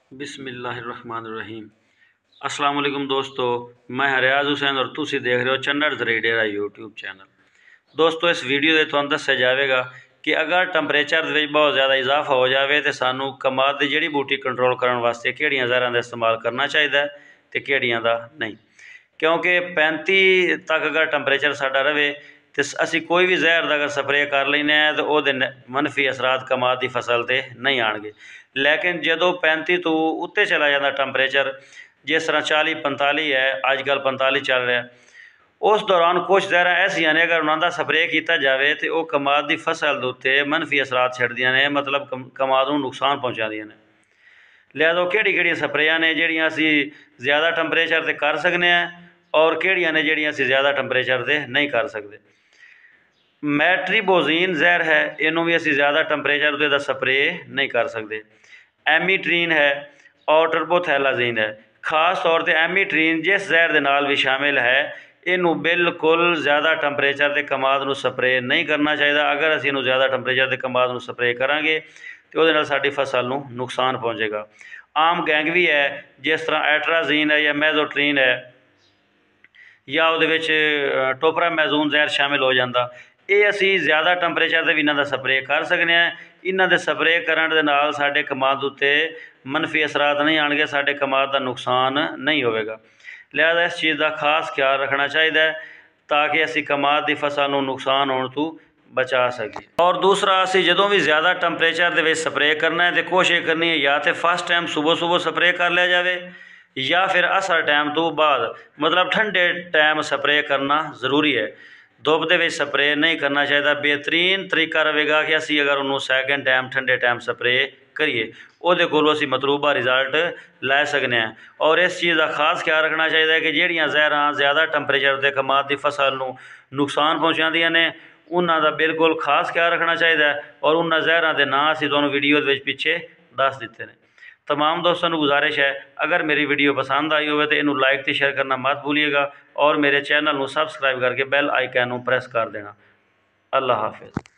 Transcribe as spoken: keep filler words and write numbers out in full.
बिस्मिल्लाहिर्रहमानिर्रहीम। अस्सलाम वालेकुम दोस्तों, मैं रियाज हुसैन और तुसी देख रहे हो चन्नड़ रेडेरा यूट्यूब चैनल। दोस्तों इस वीडियो के तुहानू दस्या जाएगा कि अगर टंपरेचर में बहुत ज़्यादा इजाफा हो जाए तो सानू कमाद की जड़ी बूटी कंट्रोल करने वास्ते किहड़ियां जहरां का इस्तेमाल करना चाहिए तो किहड़ियां दा नहीं, क्योंकि पैंती तक अगर टंपरेचर साडा रहे तो असी कोई भी जहर का अगर स्प्रे कर लेने तो वो मनफी असरात कमाद की फसल से नहीं आएंगे। लेकिन जो पैंती तो उत्ते चला जाता टंपरेचर, जिस तरह चाली पंताली है, अजकल पंताली चल रहा है, उस दौरान कुछ जहर ऐसा ने अगर उन्होंने स्प्रे किया जाए तो वह कमाद की फसल के उत्ते मनफी असरात छड्डियां ने, मतलब कमाद को नुकसान पहुँचादियां ने। लिहाजा किहड़ी किहड़ी स्प्रेयां ने जिहड़ियां असी ज़्यादा टंपरेचर से कर सकते हैं और किहड़ियां ने जिहड़ियां असी ज़्यादा टंपरेचर से नहीं कर सकते। मैट्रीबोजीन जहर है, इनू भी असी ज़्यादा टंपरेचर उत्ते दा स्प्रे नहीं कर सकते। एमीट्रीन है और टर्बोथैलाजीन है। खास तौर पर एमीट्रीन जिस जहर के नाल भी शामिल है, इनू बिल्कुल ज़्यादा टंपरेचर से कमाद को स्प्रे नहीं करना चाहिए। अगर असी इनू ज़्यादा टंपरेचर से कमाद को स्प्रे करांगे तो वो साडी फसल को नुकसान पहुँचेगा। आम गैंग भी है जिस तरह एट्राजीन है या मैजोट्रीन है या वो टोपरामैजोन जहर शामिल हो जाता, ये असी ज़्यादा टंपरेचर से भी इन्हों का स्प्रे कर सकते हैं। इन्हों के स्प्रे करने के नाल साडे कमाद उत्ते मनफी असरात नहीं आएंगे, साडे कमाद का नुकसान नहीं होगा। लिहाजा इस चीज़ का खास ख्याल रखना चाहिए ताकि असी कमाद की फसल को नुकसान होने तो बचा सके। और दूसरा असी जो भी ज़्यादा टंपरेचर के स्प्रे करना है तो कोशिश करनी है या तो फर्स्ट टाइम सुबह सुबह स्प्रे कर लिया जाए या फिर असर टाइम तो बाद, मतलब ठंडे टाइम स्प्रे करना जरूरी है। धुप के स्प्रे नहीं करना चाहिए। बेहतरीन तरीका रहेगा कि असी अगर उन्होंने सैकेंड टाइम ठंडे टाइम स्प्रे करिए, वो असी मतलूबा रिजल्ट लै सकते हैं। और इस चीज़ का खास ख्याल रखना चाहिए कि जिहड़ियां जहरां ज़्यादा टंपरेचर से कमाद की फसल को नुकसान पहुँचादियां ने, उन्होंने बिल्कुल खास ख्याल रखना चाहिए। और उन्होंने जहरां के नाम असी तुहानू वीडियो के पिछे दस दिते हैं। तमाम दोस्तों को गुजारिश है, अगर मेरी वीडियो पसंद आई हो तो इनू लाइक तो शेयर करना मत भूलिएगा और मेरे चैनल को सबसक्राइब करके बैल आइकन को प्रेस कर देना। अल्लाह हाफिज़।